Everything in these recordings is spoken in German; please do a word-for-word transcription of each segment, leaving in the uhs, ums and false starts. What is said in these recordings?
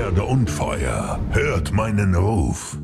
Erde und Feuer, hört meinen Ruf.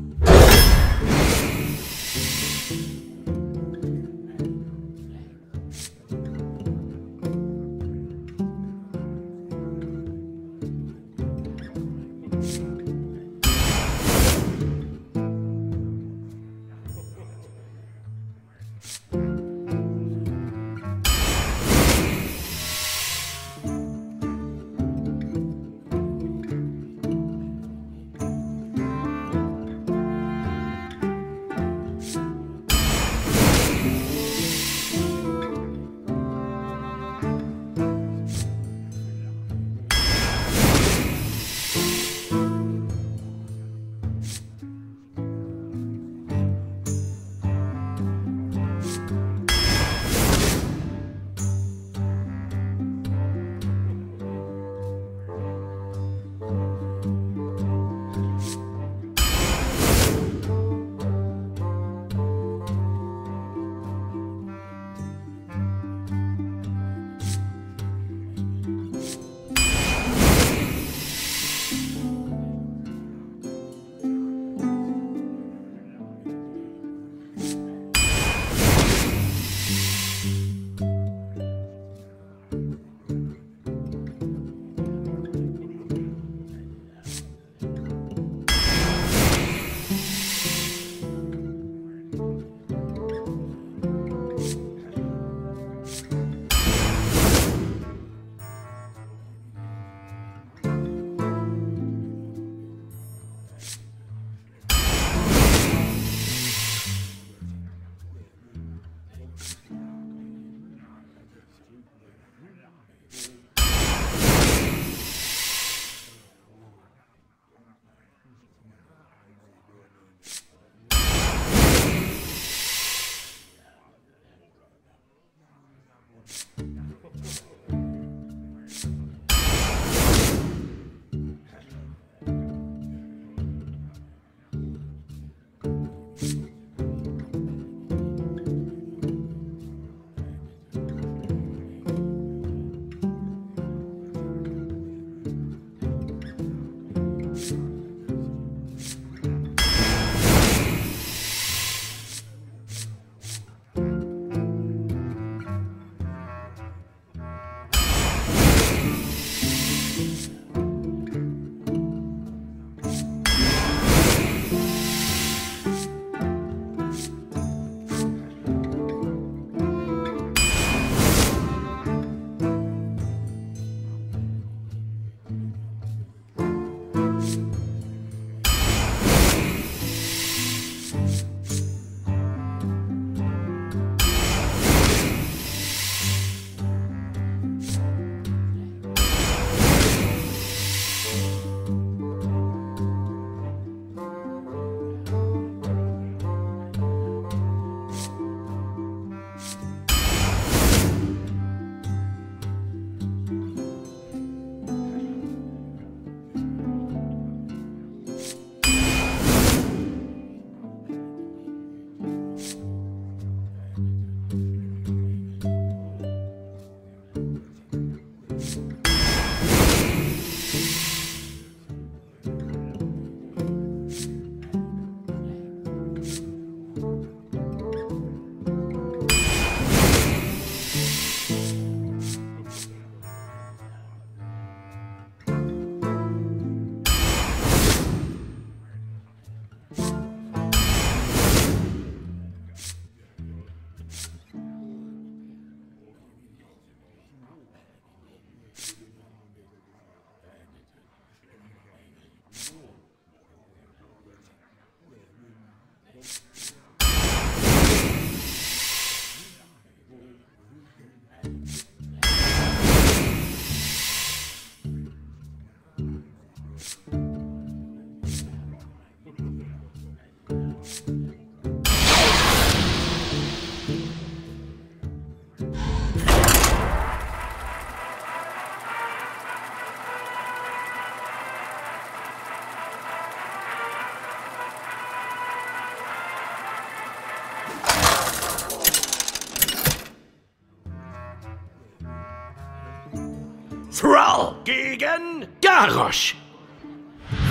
Thrall gegen Garrosh.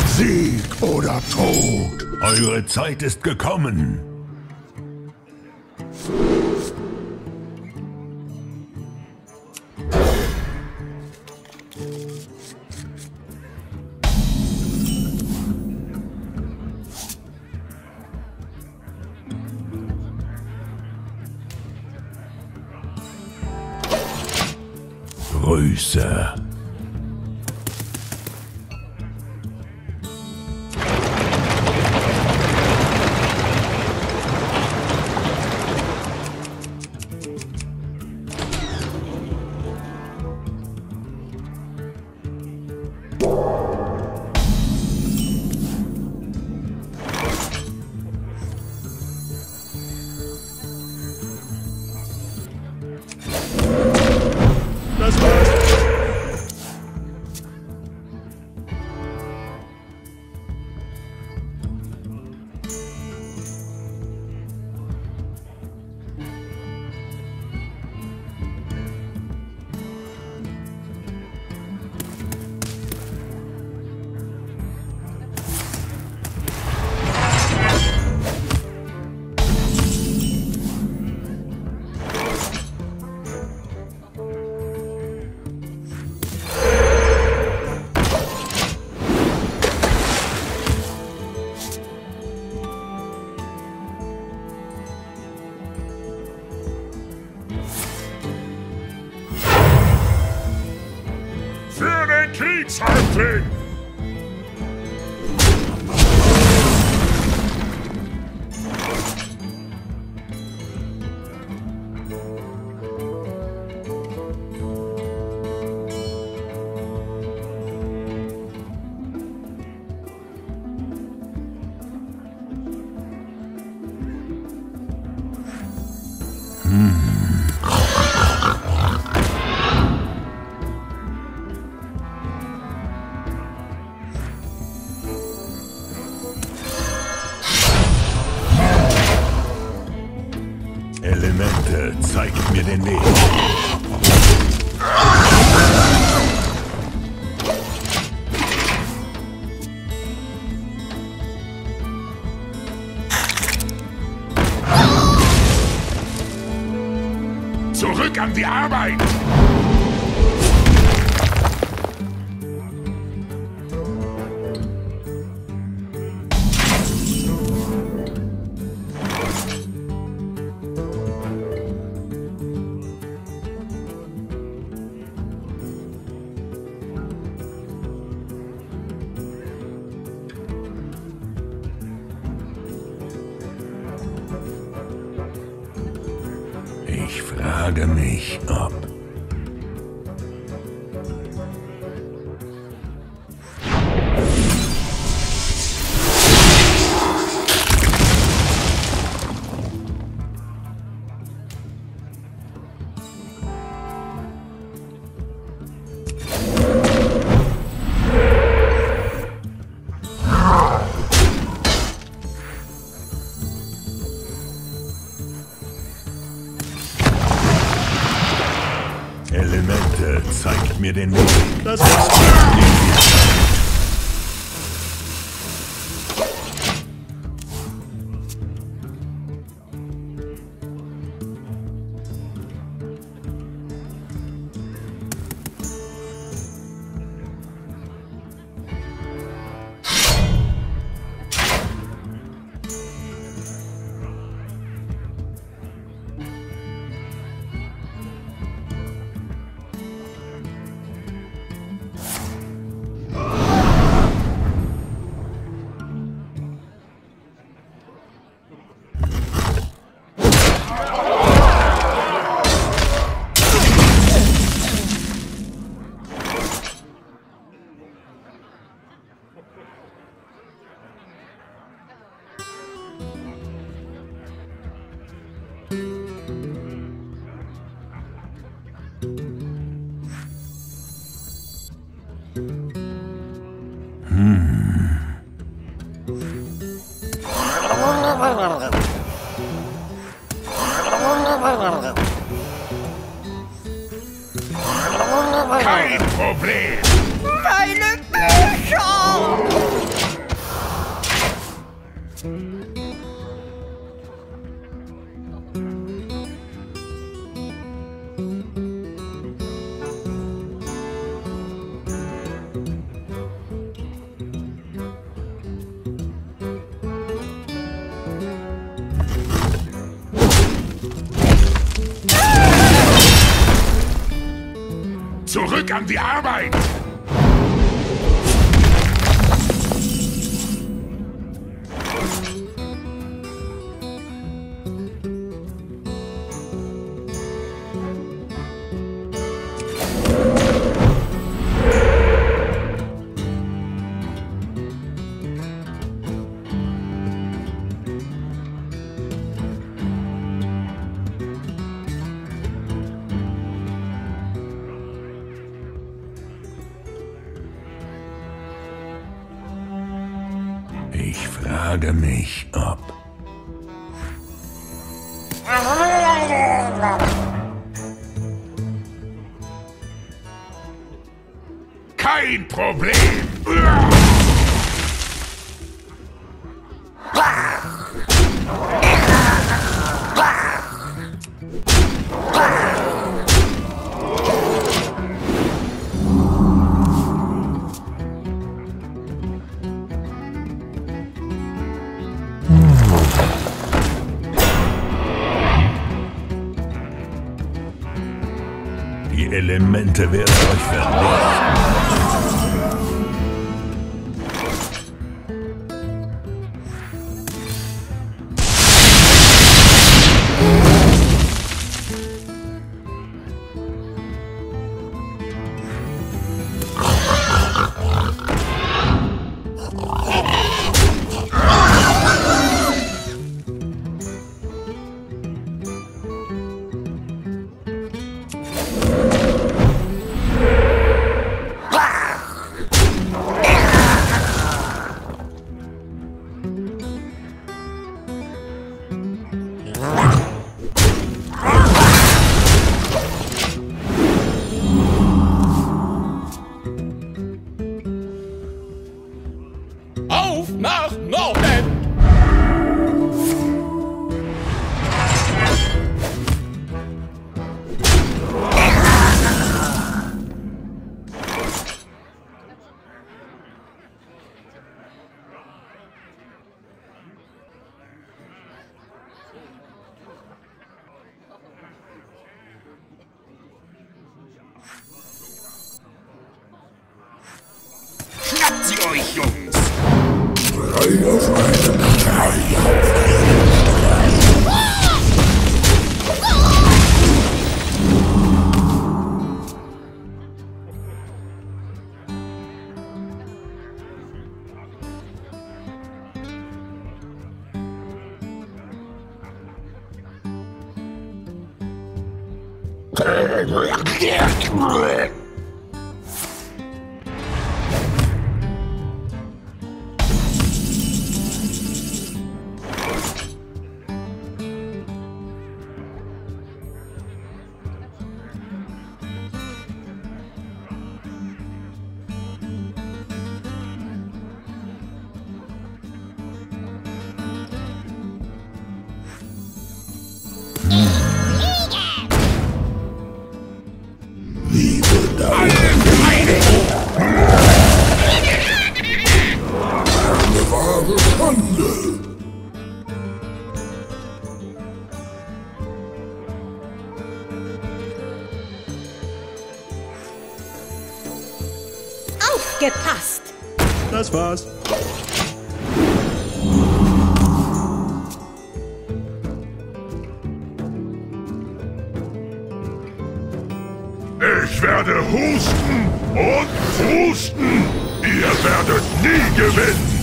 oder Tod. Eure Zeit ist gekommen. Grüße. Für den Kriegshäuptling! Elemente, zeigt mir den Weg. Zurück an die Arbeit! Ich frage mich, ob... Elemente, zeigt mir den Weg. Das ist kein Problem! Meine Bücher! Zurück an die Arbeit! Ich frage mich, ob... Kein Problem! Die Elemente werden euch vernichten. Auf nach Norden! Schnappt sie euch, Jungs! Drei auf einem Drei auf einem. Liebe dauert. Eine wahre Schande. Aufgepasst! Das war's. Ich werde husten und pusten. Ihr werdet nie gewinnen.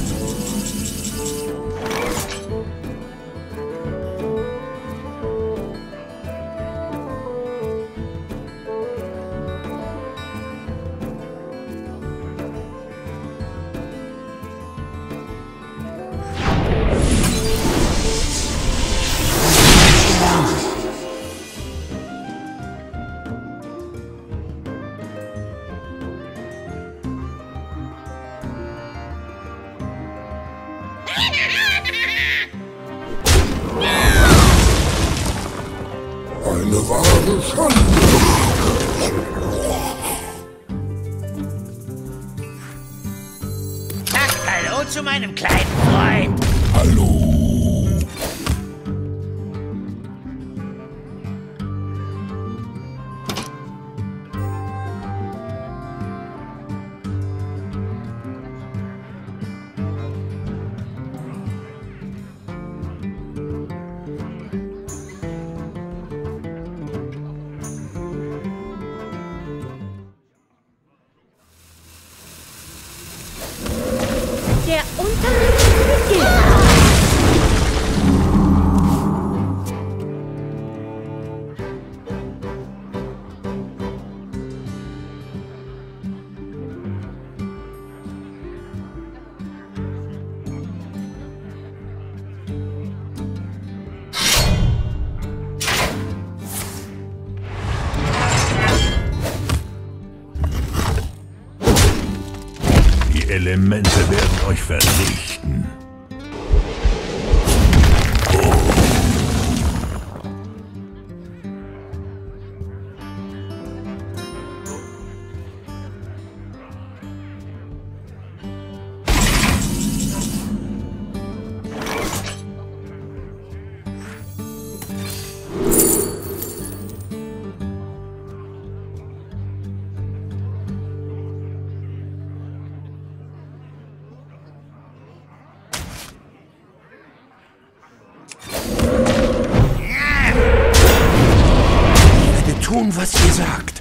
Eine wahre Schande. Sagt Hallo zu meinem kleinen Freund. Hallo. Der Unterricht beginnt. Die Elemente werden euch vernichten. Tun, was ihr sagt.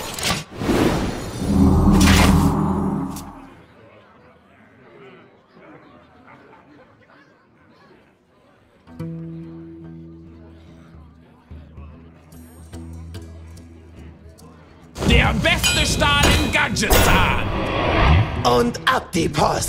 Der beste Stahl in Gadgetan! Und ab die Post.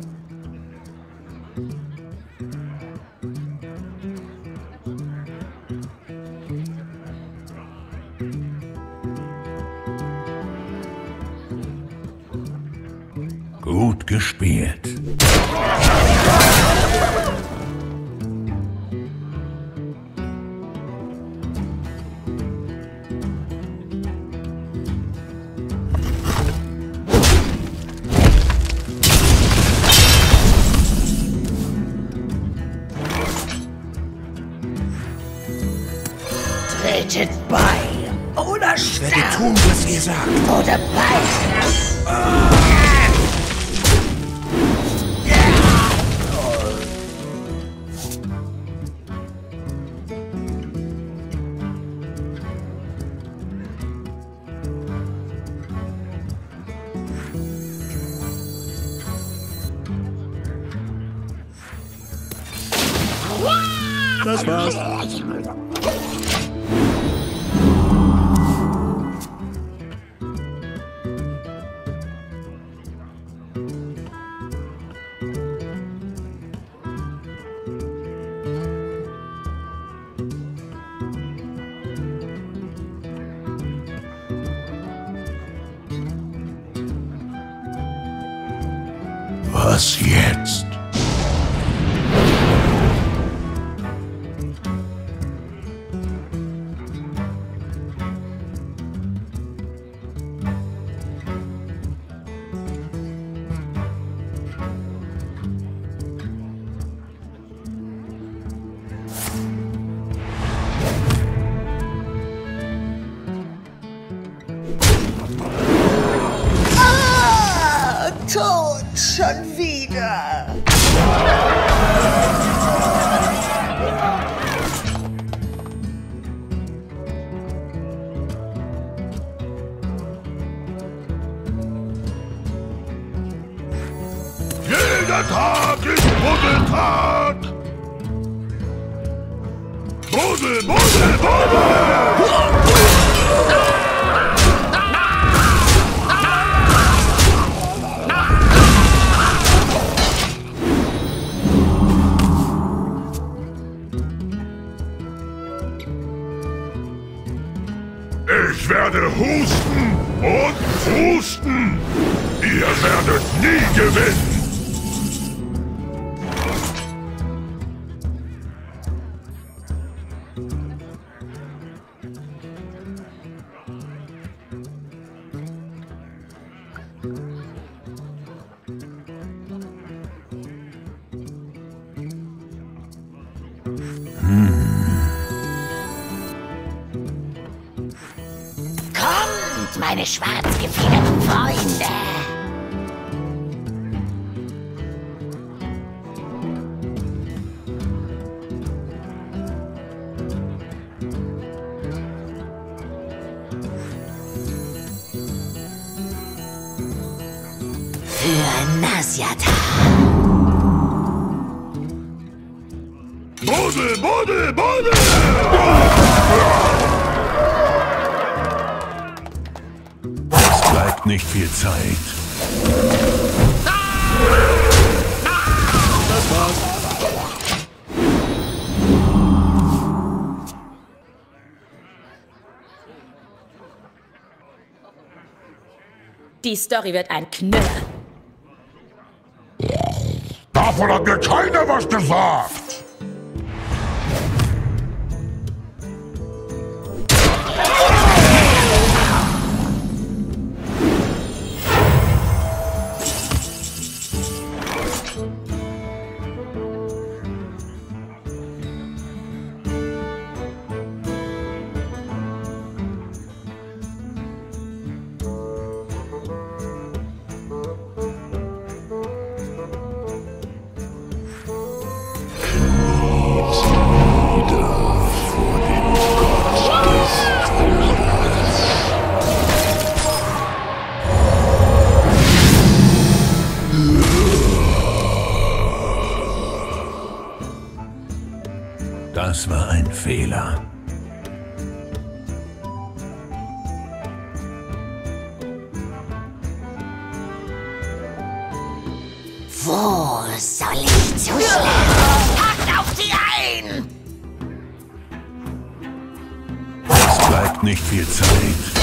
Gut gespielt. Tretet bei oder Ich werde sterbt tun, was ihr sagt. oder beides. Das war's. Was jetzt? Ah, tot schon wieder. Jeder Tag ist Buddeltag! Buddel, Buddel, Buddel! Ich werde husten und pusten! Ihr werdet nie gewinnen! meine schwarz gefiederten Freunde. Für Nasjata. Buddel, Buddel, Buddel! Es bleibt nicht viel Zeit. Das war's. Die Story wird ein Knüller. Davon hat mir keiner was gesagt! Das war ein Fehler. Wo soll ich zuschlagen? Packt auf sie ein! Es bleibt nicht viel Zeit.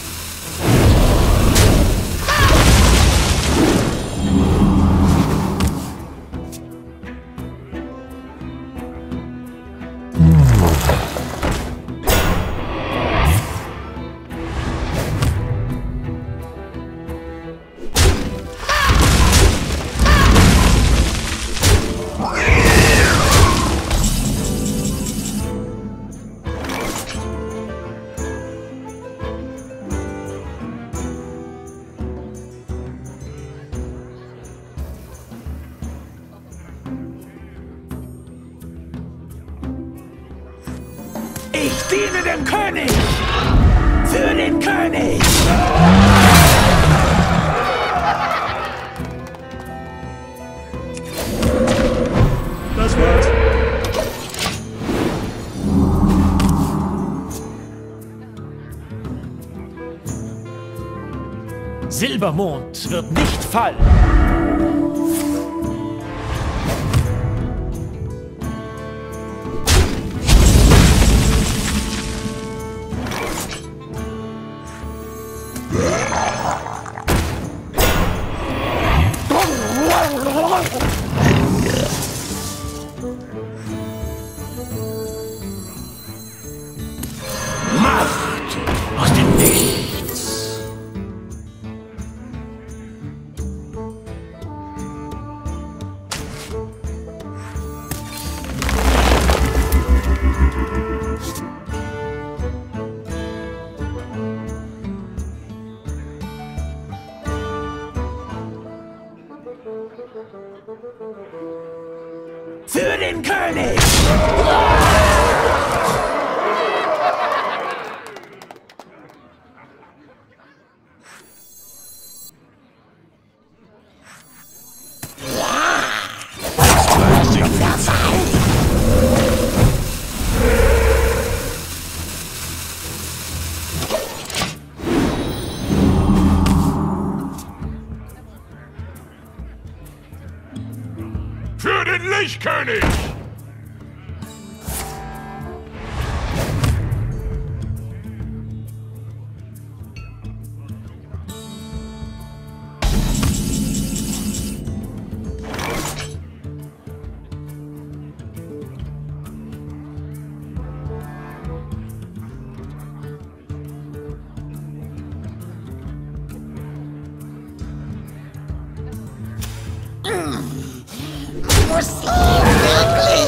Ich diene dem König! Für den König! Das war's. Silbermond wird nicht fallen. Macht aus dem Nichts. Für den König! Für den Lichtkönig! Muss ich wirklich?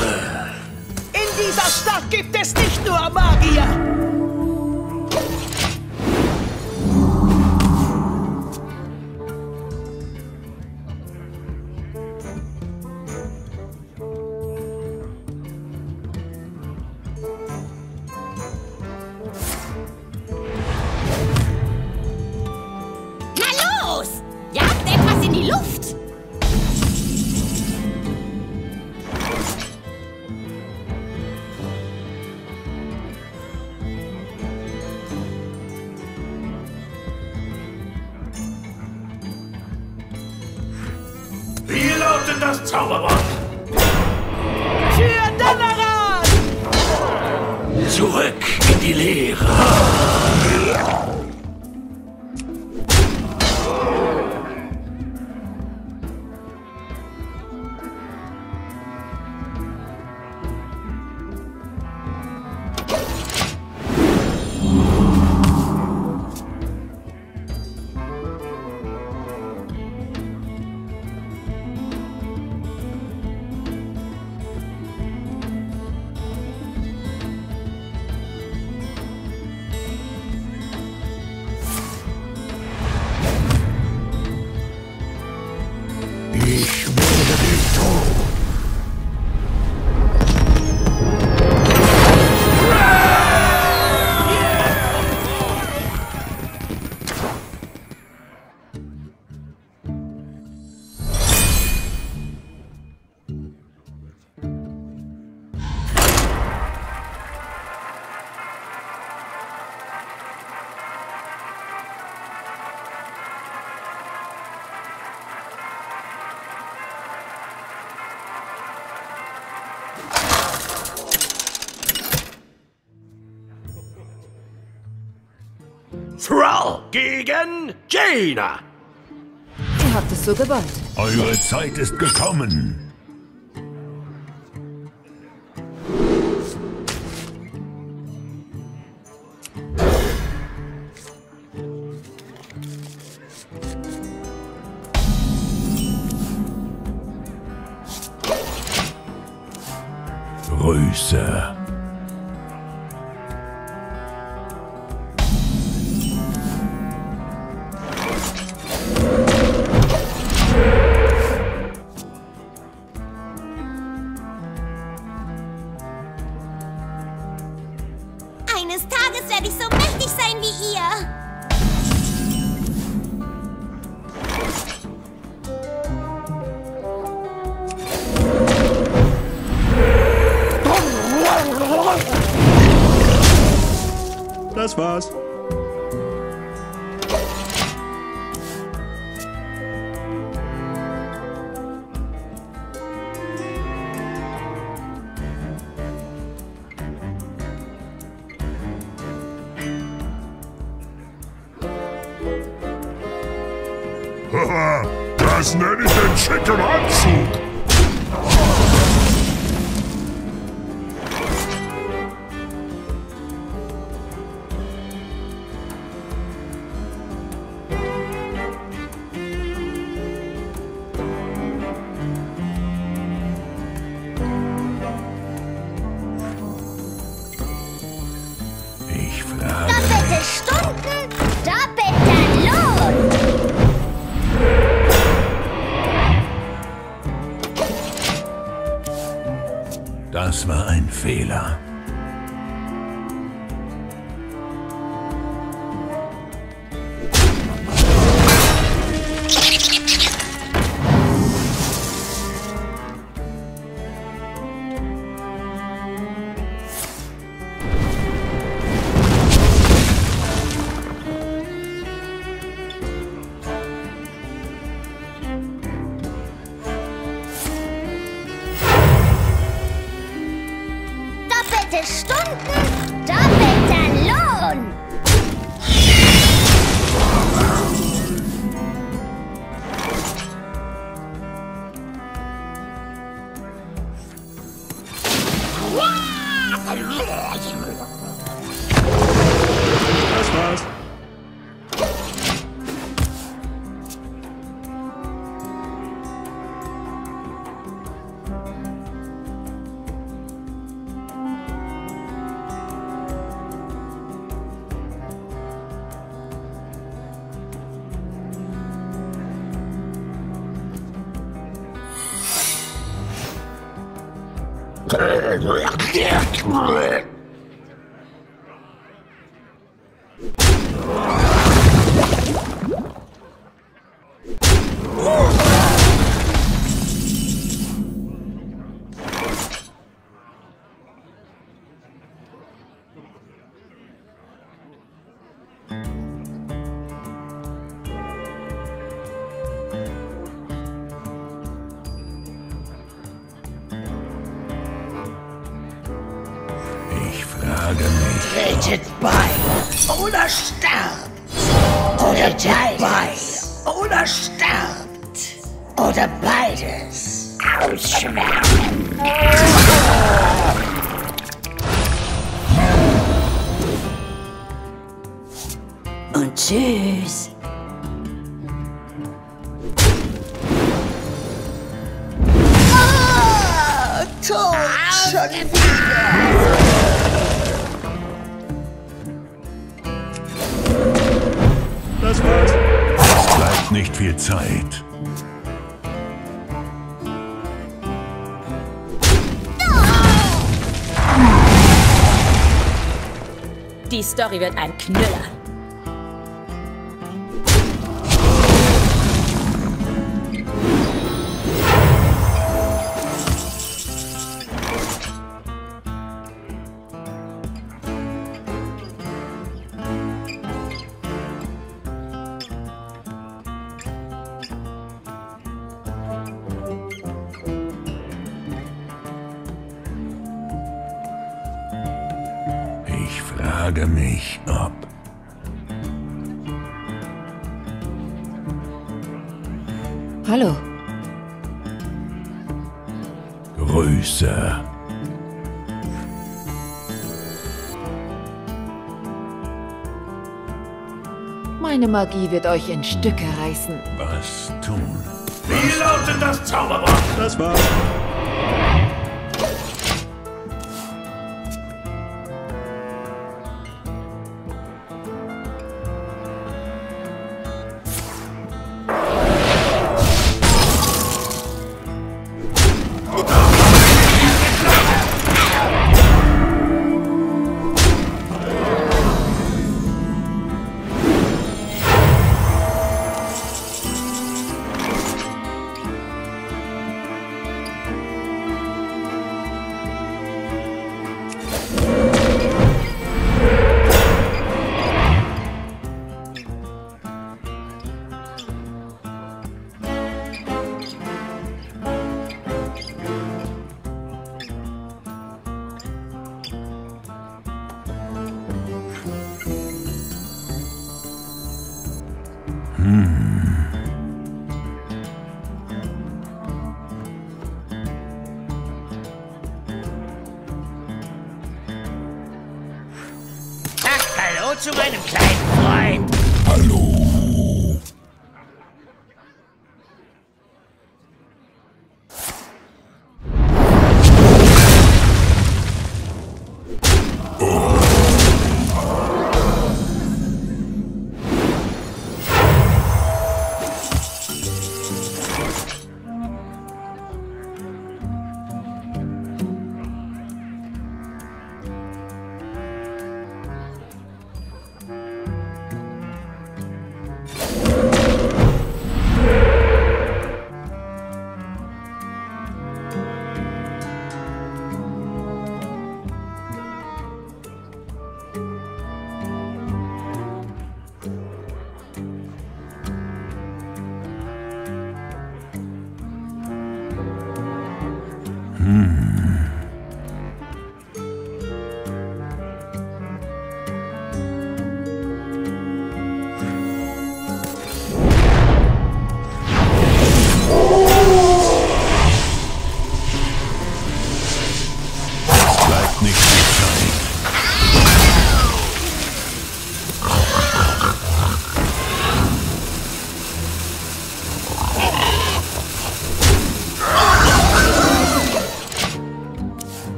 Lehre. In dieser Stadt gibt es nicht nur Magier. Na los! Jagt etwas in die Luft! Wie lautet das Zauberwort? Für Donneran! Zurück in die Lehre. Ich werde dich tun. Thrall gegen Jaina. Ihr habt es so gewollt. Eure Zeit ist gekommen. Grüße. Eines Tages werde ich so mächtig sein wie ihr. Das war's. Haha, das nenne ich den schicken Anzug. Ich frage. Doppelte Stunden, doppelter Lohn. Das war ein Fehler. Doppelte Stunden, doppelter Lohn. Das war's. Ich frage mich. Tretet bei oder sterbt. Oder tretet bei oder sterbt. Oder beides. Ausschwärmen. Und tschüss. Ah, tot schon wieder. Das war's. Es bleibt nicht viel Zeit. Die Story wird ein Knüller. Ich frage mich, ob... Hallo. Grüße. Meine Magie wird euch in Stücke reißen. Was tun? Wie lautet das Zauberwort? Das war's. Sagt Hallo zu meinem kleinen Freund. Hallo.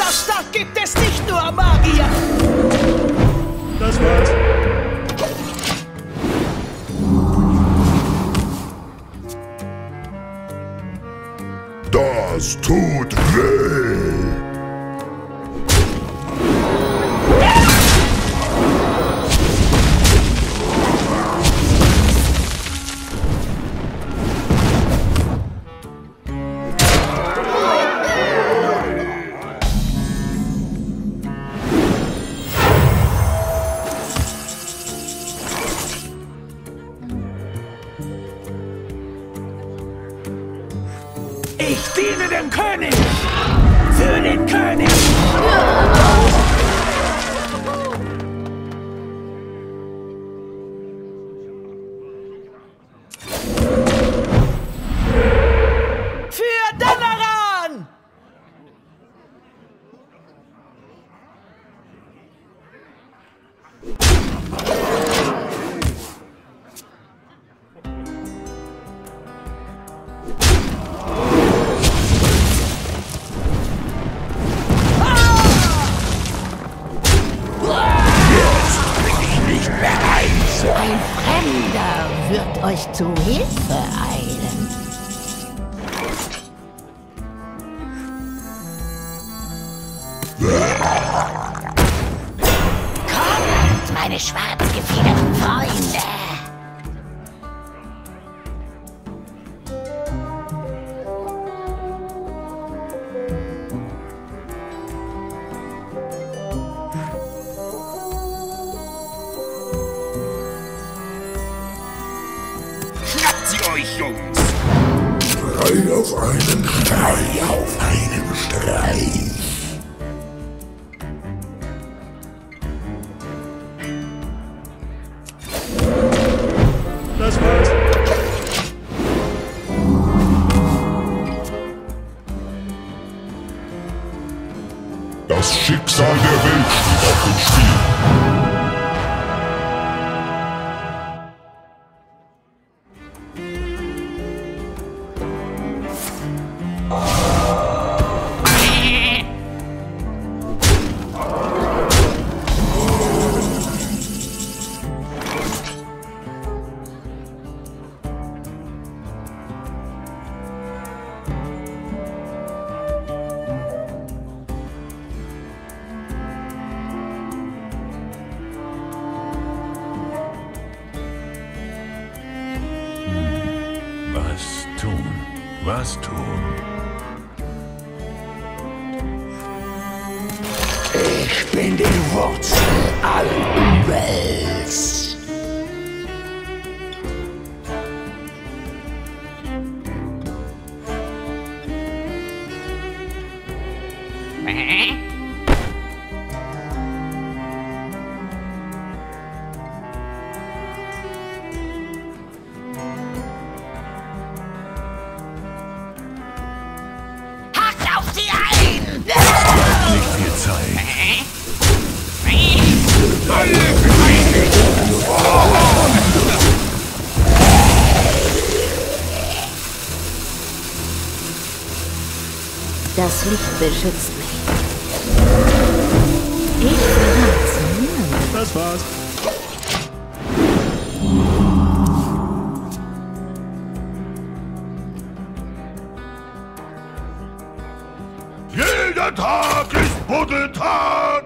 Asgard gibt es nicht nur Magier. Das war's. Das tut weh. Ich diene dem König! Für den König! Für Dalaran! Ein Fremder wird euch zu Hilfe eilen. Kommt, meine schwarz gefiederten Freunde! Euch, Jungs! Drei auf einen Streich. auf einen Streich. Das war's. Das Schicksal der Welt steht auf dem Spiel. Was tun? Was tun? Ich bin die Wurzel allen Übels. Hackt auf sie ein! Nicht viel Zeit. Das Licht beschützt mich. Ich verrat's niemandem. Das war's. Jeder Tag ist Buddeltag!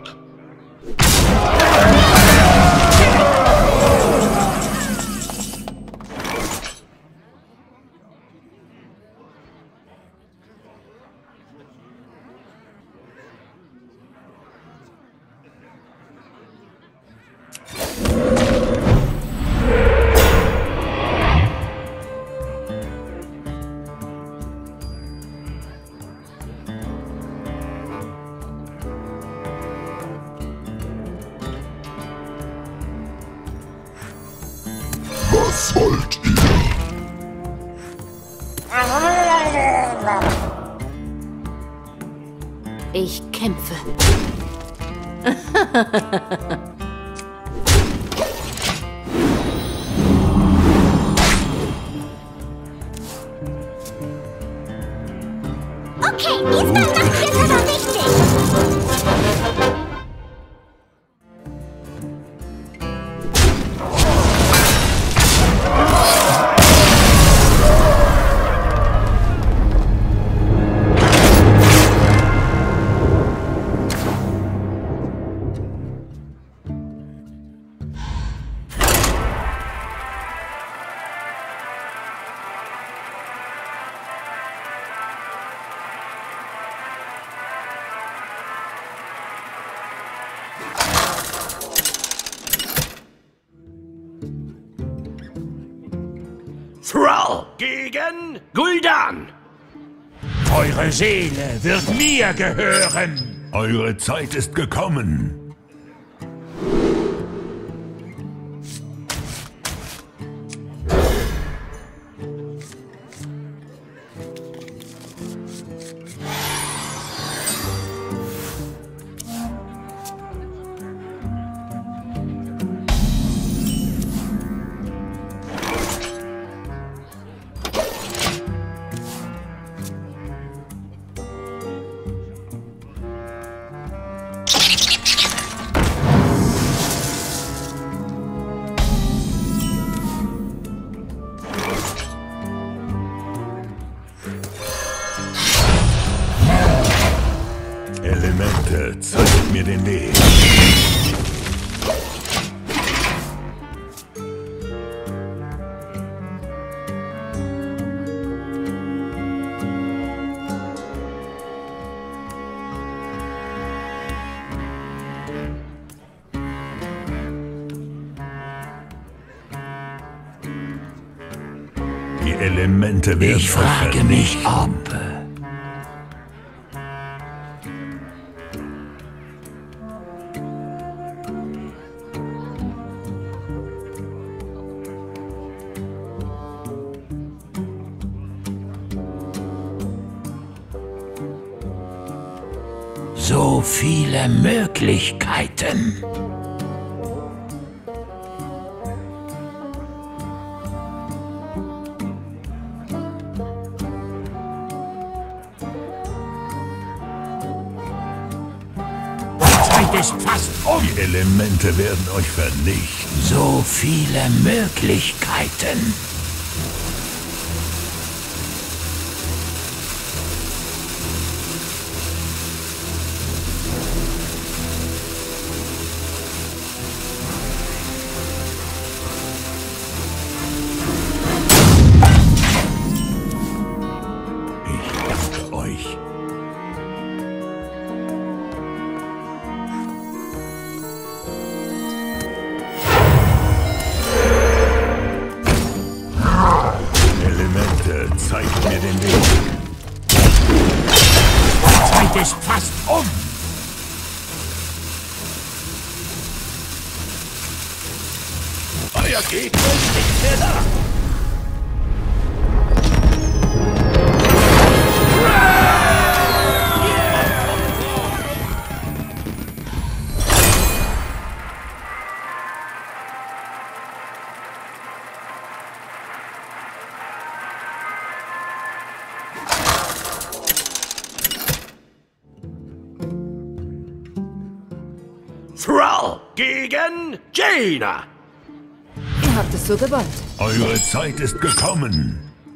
Was wollt ihr? Ich kämpfe. Okay, diesmal macht ihr es aber richtig. Thrall gegen Gul'dan. Eure Seele wird mir gehören. Eure Zeit ist gekommen. Elemente, zeigt mir den Weg. Die Elemente werden Ich frage mich, ob... So viele Möglichkeiten. Die Zeit ist fast um. Die Elemente werden euch vernichten. So viele Möglichkeiten. Zeigt mir den Weg. Die Zeit ist fast um. Euer Gegner ist nicht mehr da. Thrall gegen Jaina. Ihr habt es so gewollt. Eure Zeit ist gekommen.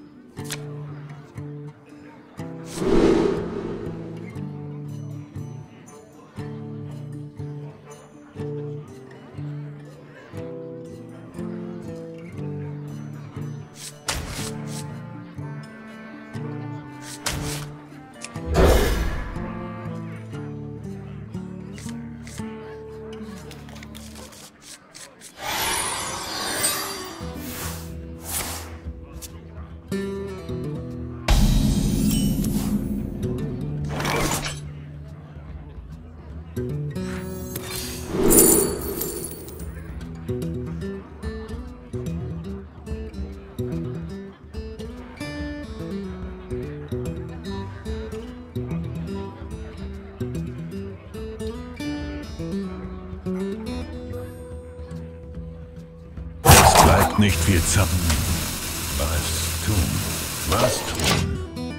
Bleibt nicht viel zappen. Was tun? Was tun?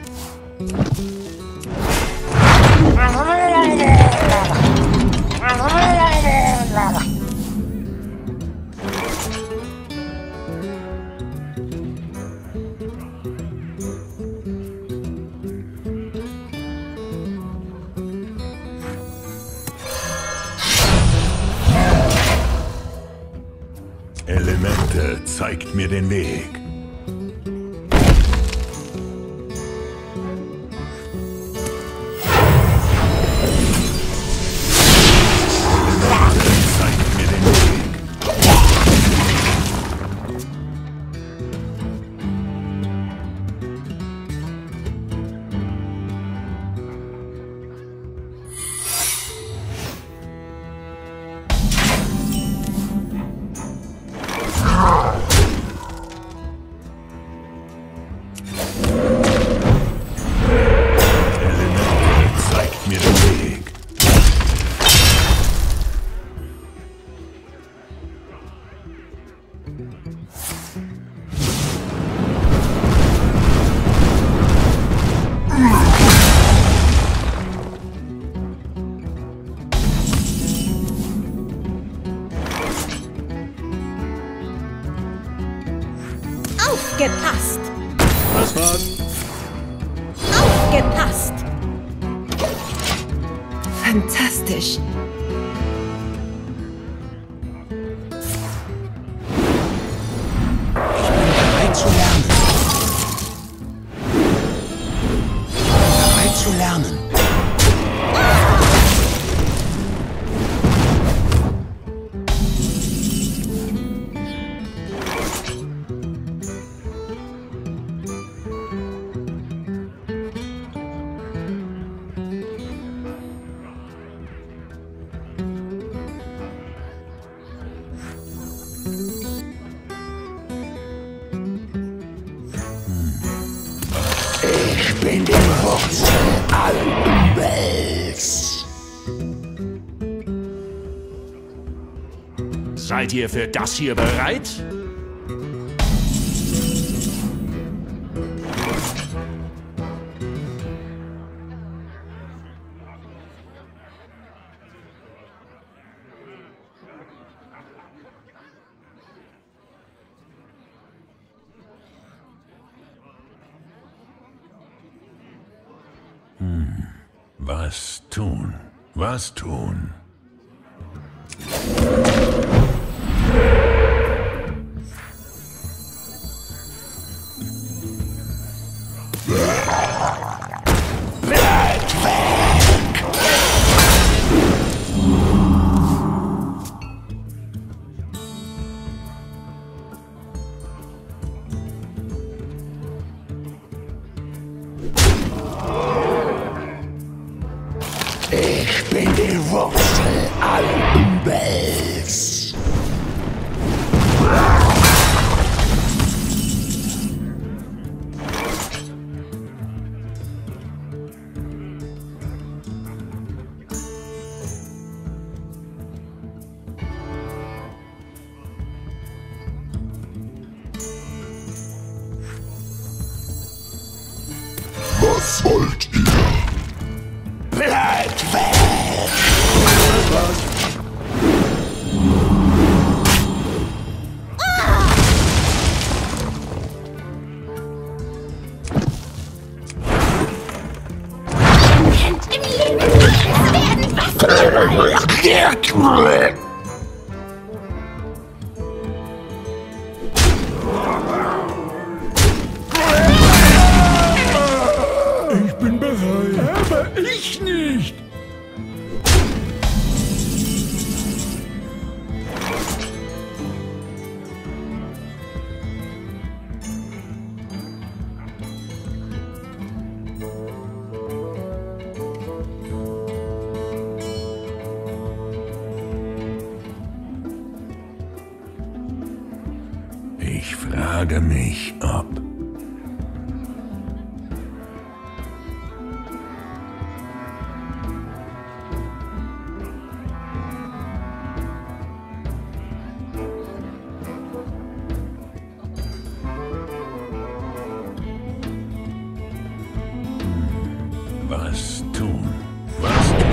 Elemente, zeigt mir den Weg. Elemente, zeigt mir den Weg. Aufgepasst! Das war's. Aufgepasst! Fantastisch. Bereit zu lernen. Bereit zu lernen. Ich bin die Wurzel allen Übels. Seid ihr für das hier bereit? Was tun? Was tun? Bleibt weg! Ich bin die Wurzel allen Übels. Was wollt ihr? Bleibt weg! Das war's. Könnt im Leben alles werden, was ihr wollt. Ich bin bereit. Aber ich nicht. Ich frage mich, ob... Was tun? Was tun?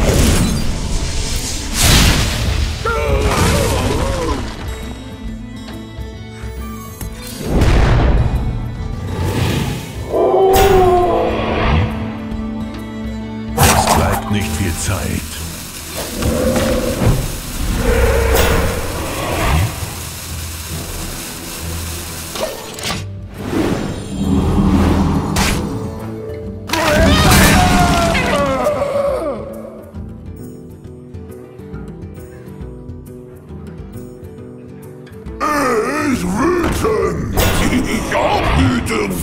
Es bleibt nicht viel Zeit. Ich wütend! Ich auch wütend!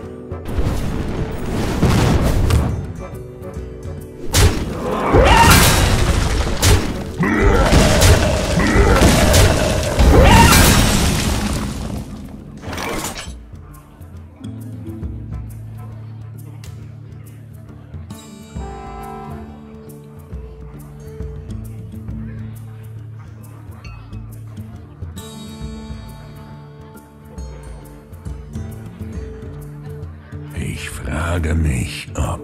Ich frage mich, ob...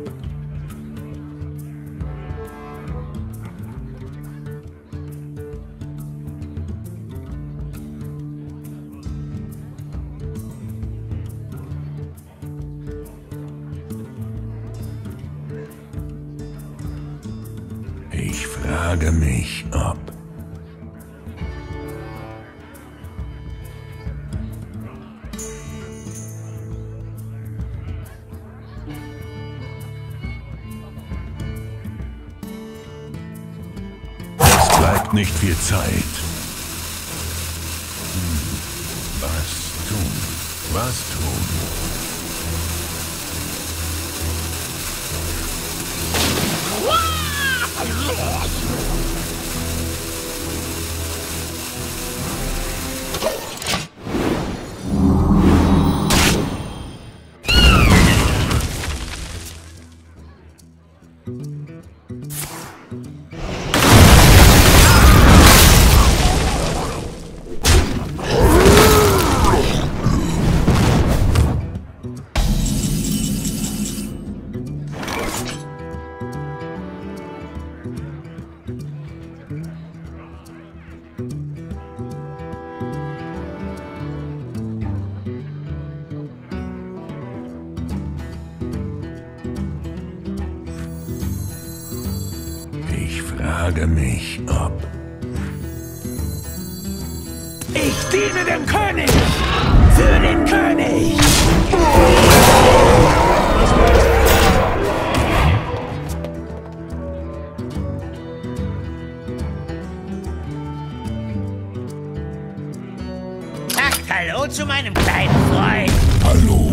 Ich frage mich, ob... Es bleibt nicht viel Zeit. Hm. Was tun? Was tun? Ich frage mich, ob... Ich diene dem König! Für den König! Sagt Hallo zu meinem kleinen Freund. Hallo?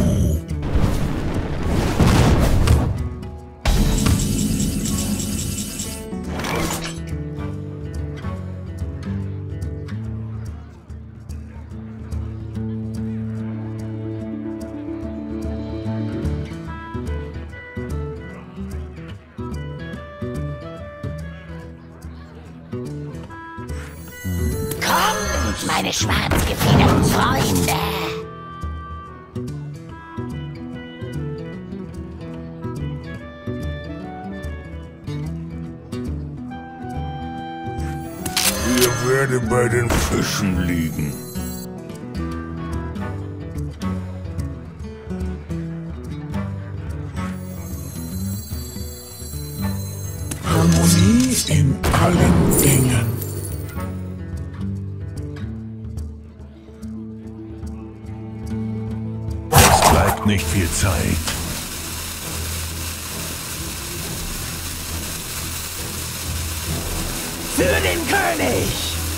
Kommt, meine schwarzgefiederten Freunde. Ihr werdet bei den Fischen liegen. Harmonie in allen Dingen. Es bleibt nicht viel Zeit. Für den König!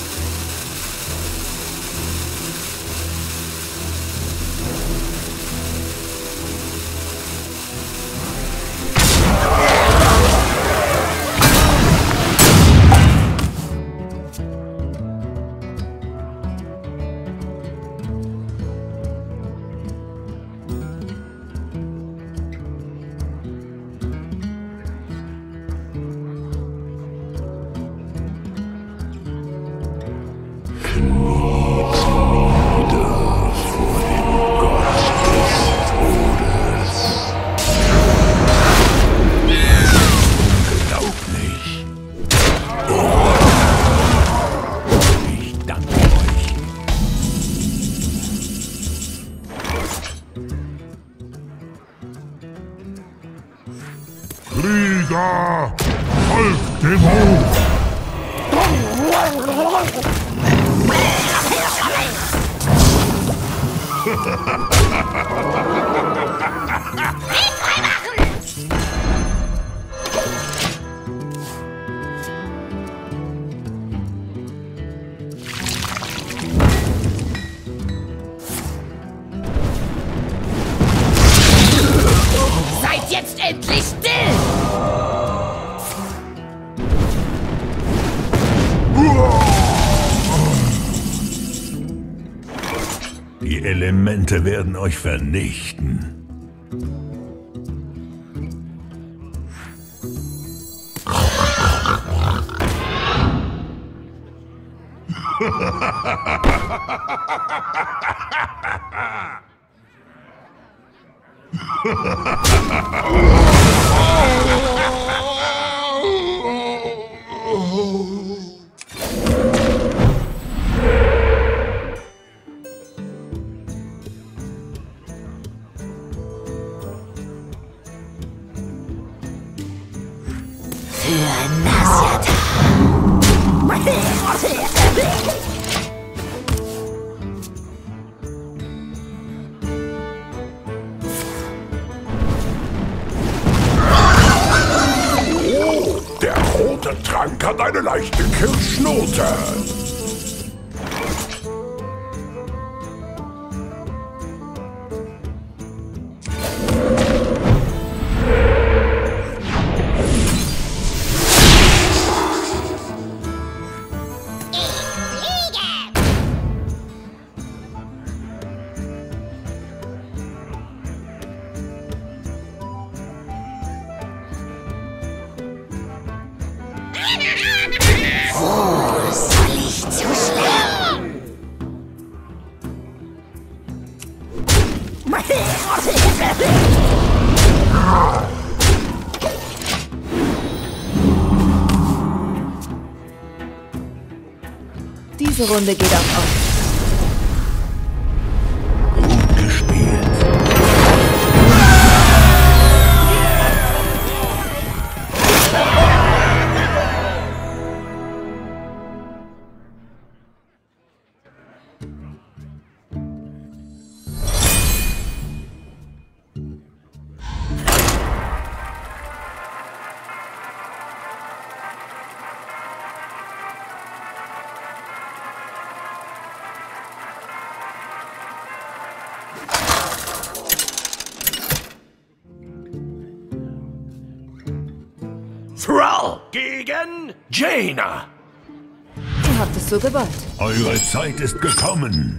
Krieger! Folgt dem Hof! Seid jetzt endlich still! Die Elemente werden euch vernichten. Für Nass Oh, der rote Trank hat eine leichte Kirschnote. Wo soll ich zuschlagen? Diese Runde geht auf euch. Gut gespielt. Thrall gegen Jaina. Ihr habt es so gewollt. Eure Zeit ist gekommen.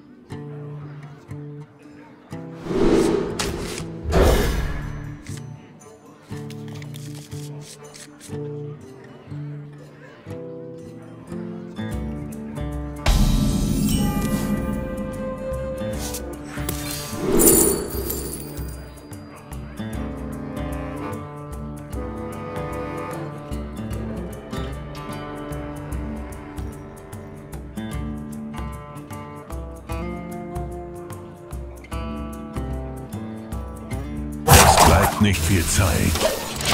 Bleibt nicht viel Zeit.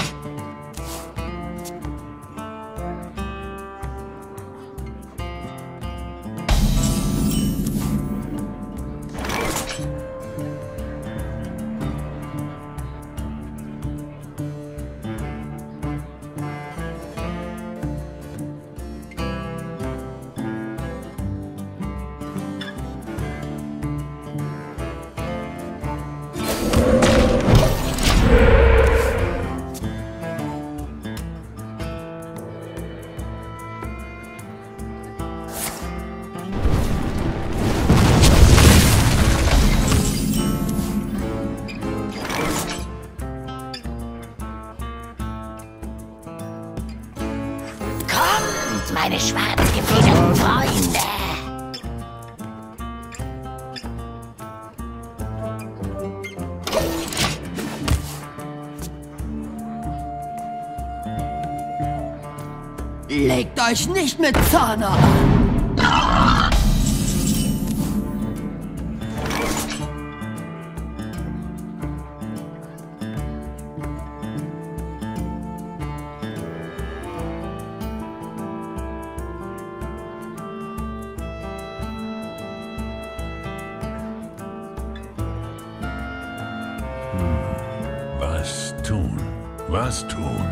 Kommt, meine schwarz gefederten Freunde! Legt euch nicht mit Zahner an. Was tun? Was tun?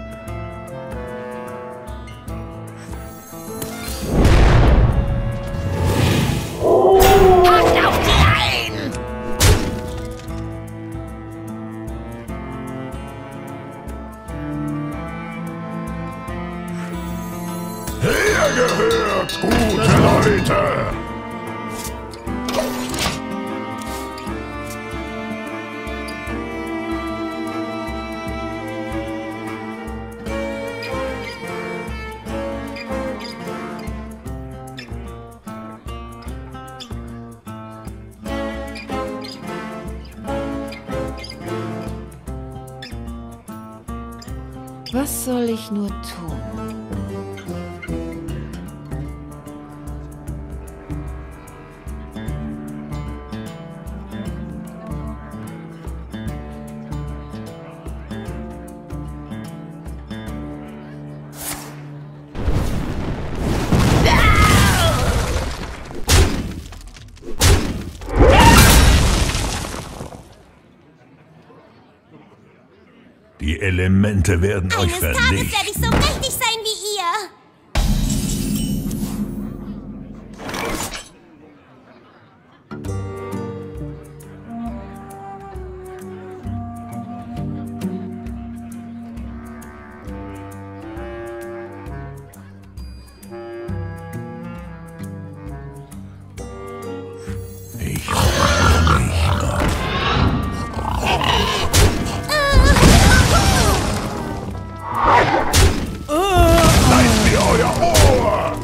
Packt auf die ein! Hergehört, gute Leute! Was soll ich nur tun? Elemente werden euch Eines Tages vernichten. werde ich so mächtig sein wie ihr. Ich frage mich ab. Seid mir euer Ohr!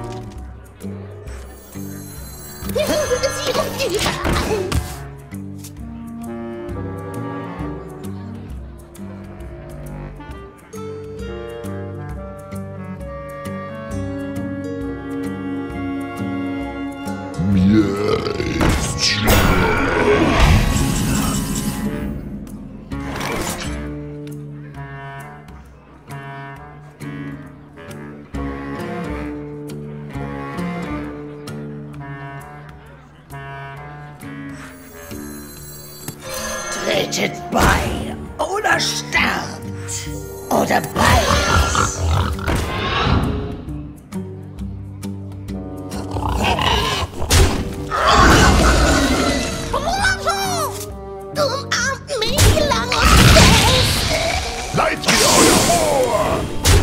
Sie ruft überall. Mir ist schlecht. Tretet bei oder sterbt. Oder beides. Du umarmt mich lang und fest. Seid mir euer Ohr!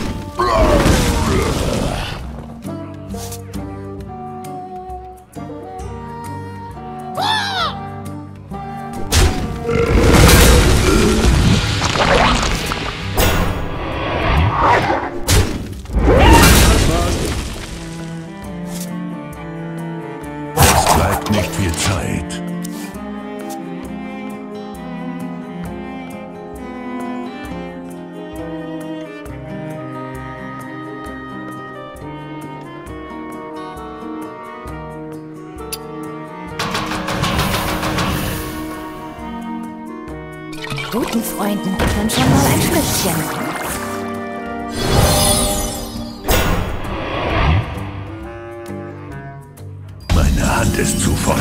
Es bleibt nicht viel Zeit. Guten Freunden gibt man schon mal ein Schlückchen. Meine Hand ist zu voll.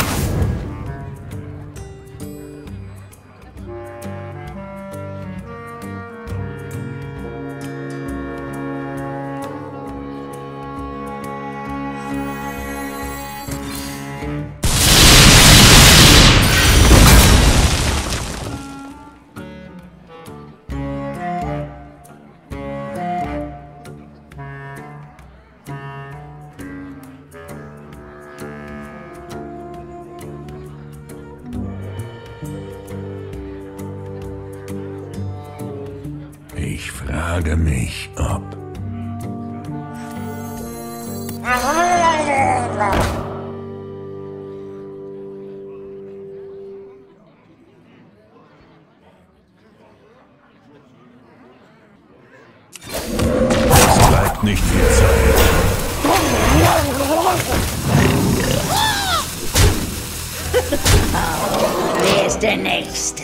Ich frage mich, ob... Es bleibt nicht viel Zeit. Wer ist der Nächste?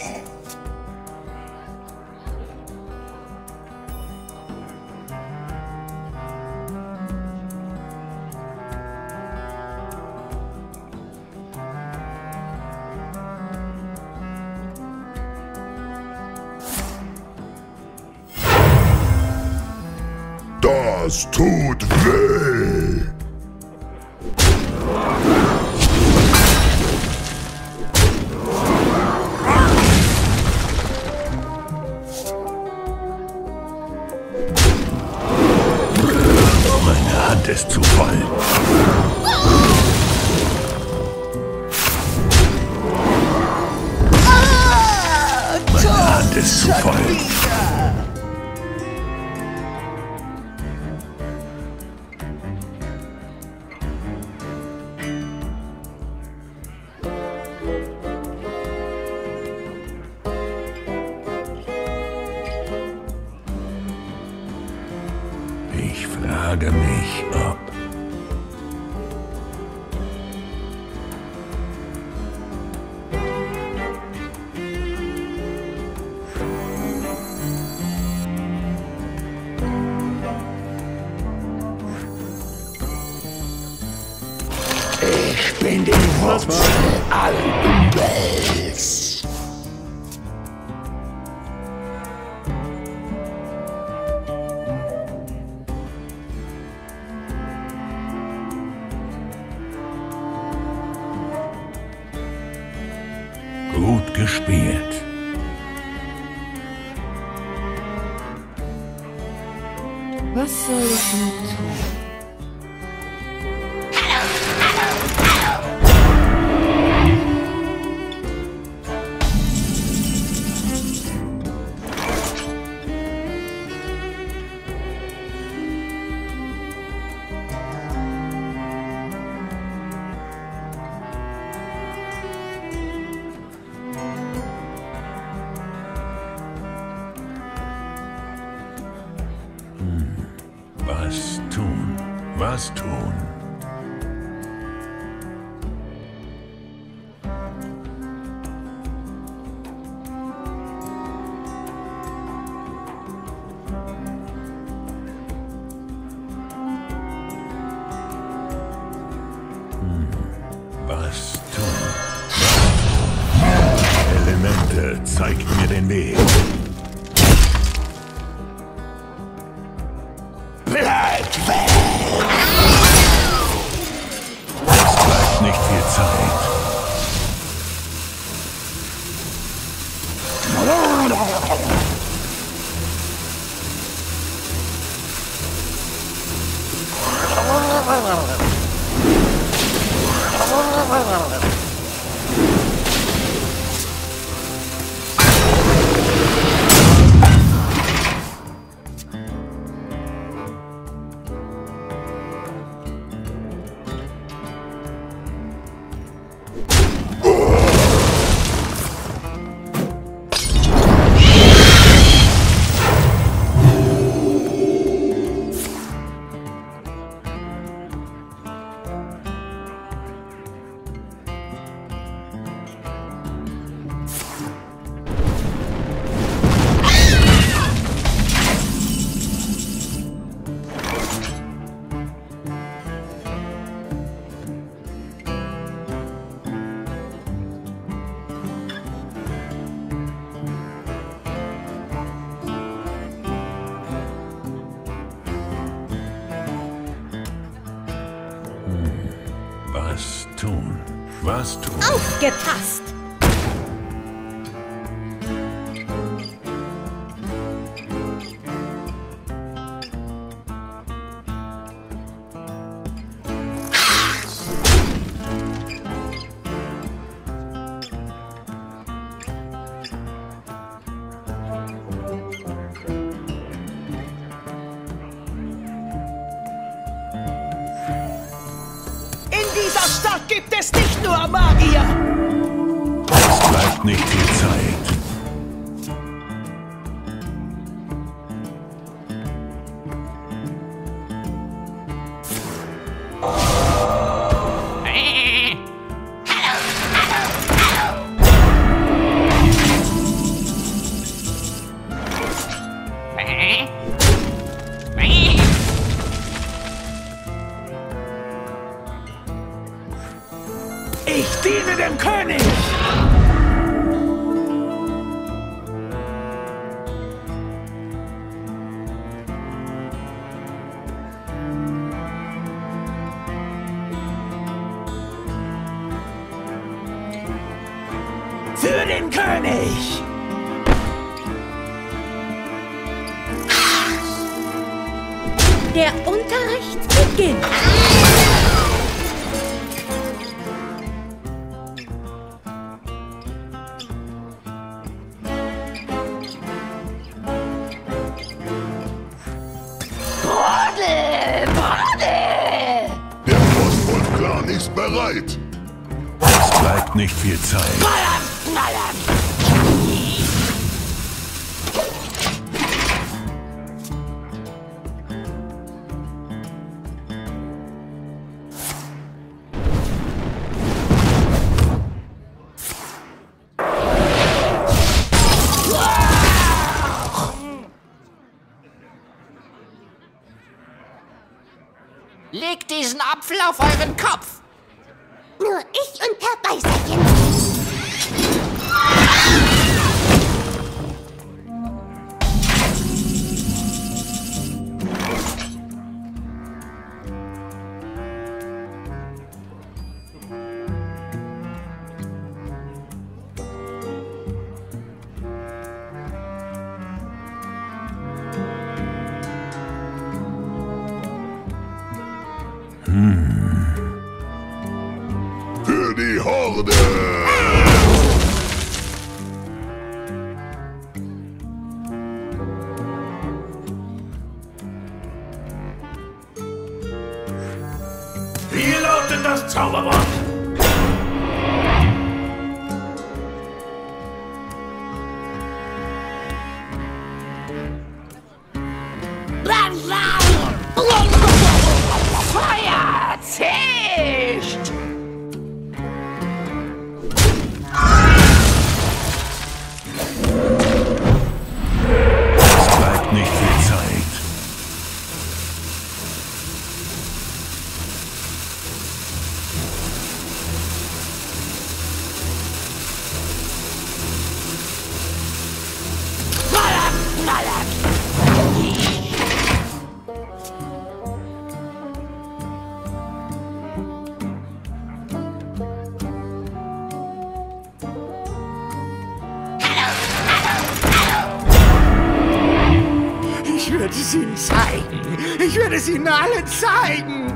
Das tut weh! Meine Hand ist zu voll. Meine Hand ist zu voll. Ich frage mich, ob... Ich bin die Wurzel allen Übels. gespielt. Was soll ich nun tun? Was tun? Was tun? Hm. Was tun? Elemente, zeigt mir den Weg. Bleibt weg! Es bleibt nicht viel Zeit. Was tun? Was tun? Aufgepasst! In dieser Stadt gibt es nicht nur Magier! Es bleibt nicht viel Zeit. Ich diene dem König! Für den König! Der Unterricht beginnt! Brodel! Brodel! Der Frostwolf-Clan ist bereit. Es bleibt nicht viel Zeit. Ballern! Knallern! Legt diesen Apfel auf euren Kopf! Nur ich und Herr Beißerchen. Horde! Wie lautet das Zauberwort? Feuer zischt! Es bleibt nicht viel Zeit. Ich werde es ihnen zeigen. Ich werde es ihnen allen zeigen.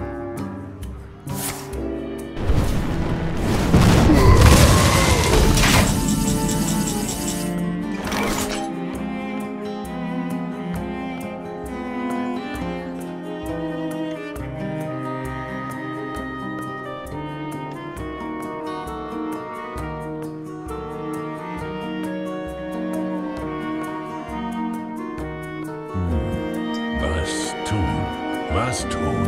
Was tun? Was tun?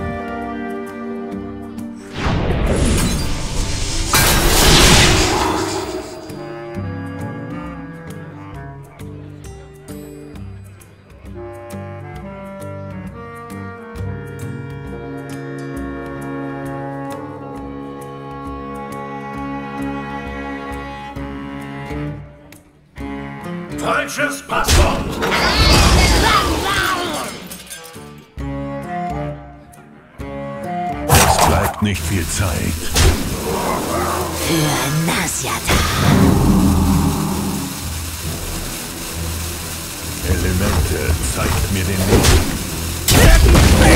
Falsches Passwort. Es bleibt nicht viel Zeit. Für Nasjata. Elemente, zeigt mir den Weg.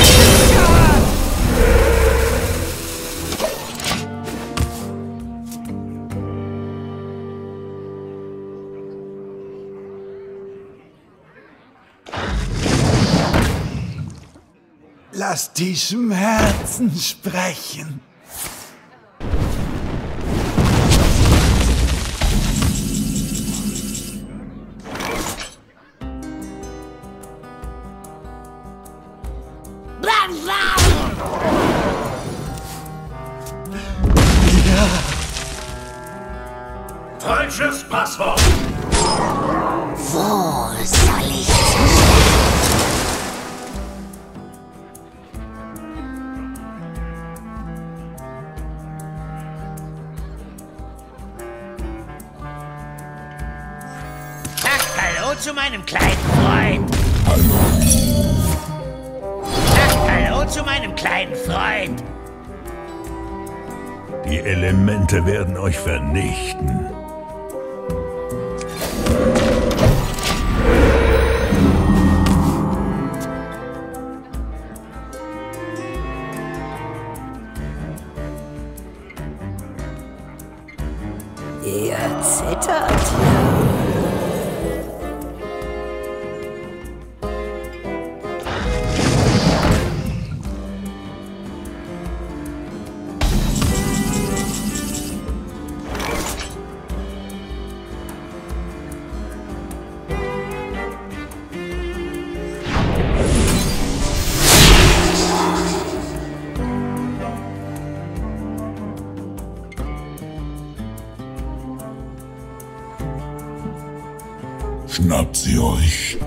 Lass die Schmerzen sprechen. Falsches Passwort. Wo soll ich zuschlagen? Sagt Hallo zu meinem kleinen Freund. Sagt Hallo zu meinem kleinen Freund. Die Elemente werden euch vernichten. Ihr zittert. Schnappt sie euch.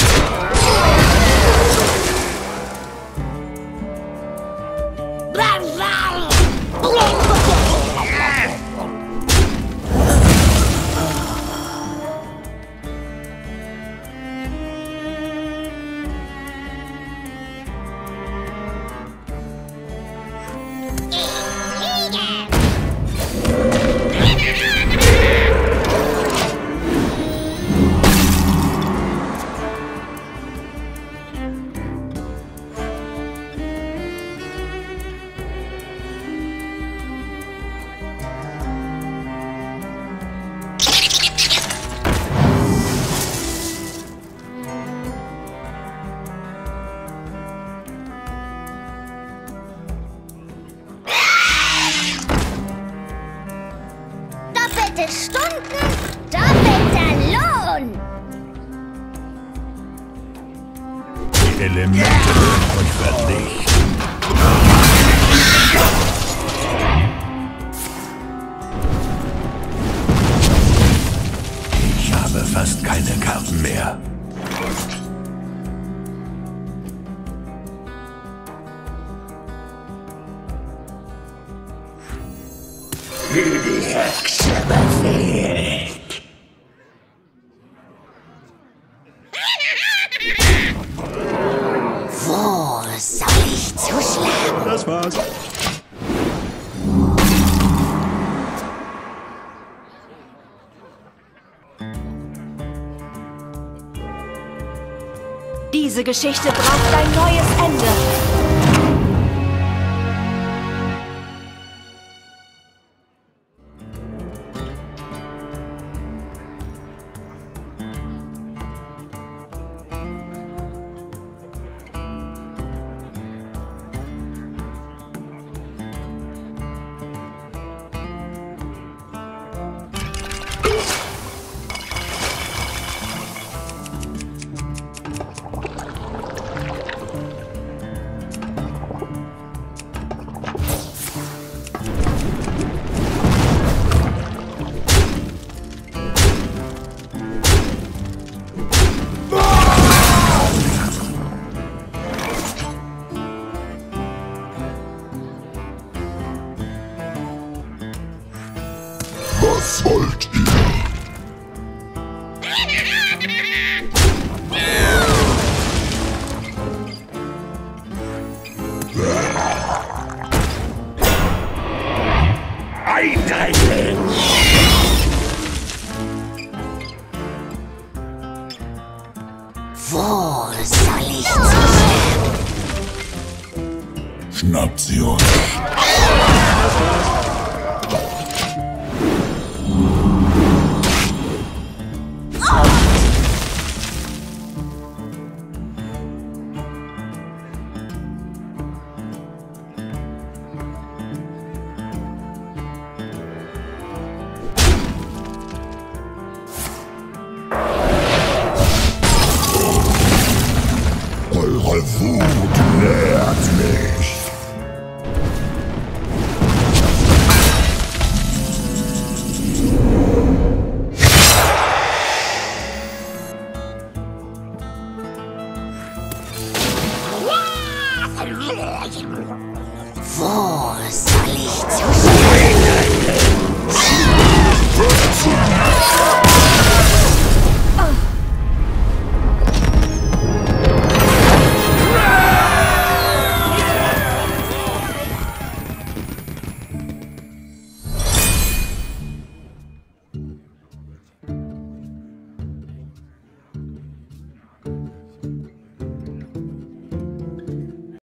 Arbeitete Stunden, doppelter Lohn. Die Elemente werden euch vernichten. Ich habe fast keine Karten mehr. Wie die Hexe befehlt. Wo soll ich zuschlagen? Das war's. Diese Geschichte braucht ein neues Ende. Was wollt ihr? Eindringling! Wo soll ich zuschlagen? Schnappt sie euch. Eure Wut nährt mich. Wo soll ich zuschlagen?